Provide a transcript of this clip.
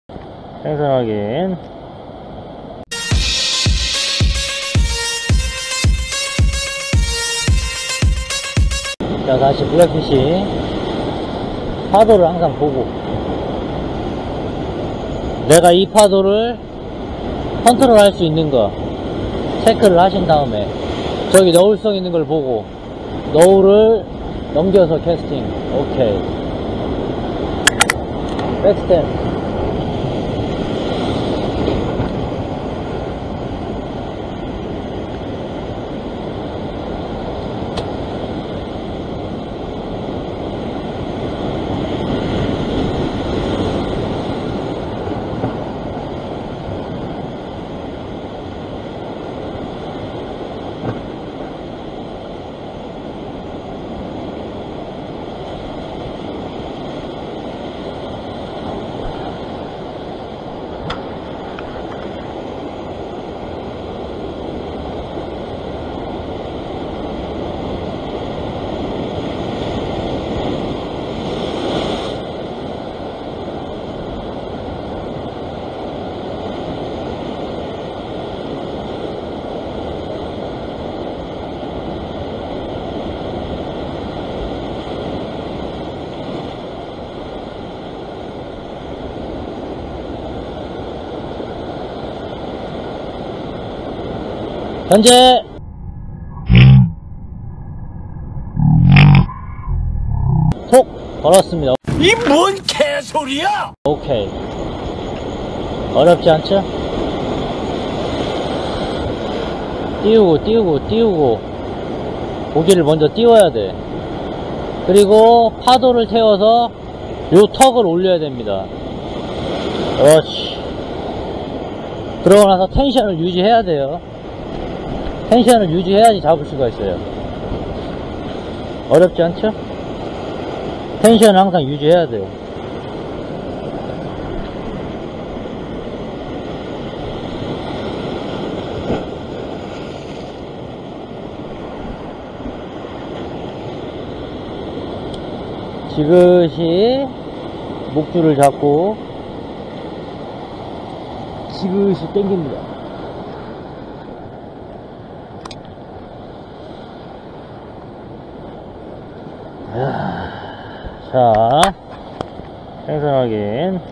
생선 확인. 자, 다시 블랙피시 파도를 항상 보고, 내가 이 파도를 컨트롤 할 수 있는 거 체크를 하신 다음에 저기 너울성 있는 걸 보고 너울을 넘겨서 캐스팅. 오케이. 백스텝. 현재 톡 걸었습니다. 이 뭔 개소리야! 오케이. 어렵지 않죠? 띄우고 고기를 먼저 띄워야 돼. 그리고 파도를 태워서 요 턱을 올려야 됩니다. 그렇지. 그러고 나서 텐션을 유지해야 돼요. 텐션을 유지해야지 잡을 수가 있어요. 어렵지 않죠? 텐션을 항상 유지해야 돼요. 지그시 목줄을 잡고 지그시 당깁니다. 자, 생선 확인.